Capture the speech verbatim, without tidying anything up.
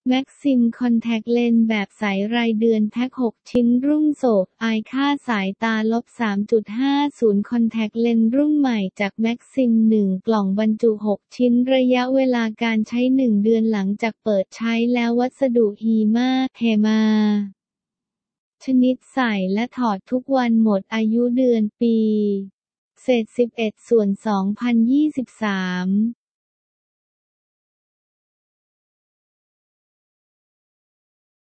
แม็กซิมคอนแทคเลนส์แบบใสรายเดือนแพ็คหกชิ้นรุ่งโสภอายค่าสายตา ลบสามจุดห้าศูนย์ คอนแทคเลนส์รุ่นใหม่จากแม็กซิมหนึ่งกล่องบรรจุหกชิ้นระยะเวลาการใช้หนึ่งเดือนหลังจากเปิดใช้แล้ววัสดุฮีมาเฮมาชนิดใส่และถอดทุกวันหมดอายุเดือนปีเศษสิบเอ็ดส่วนสองพันยี่สิบสาม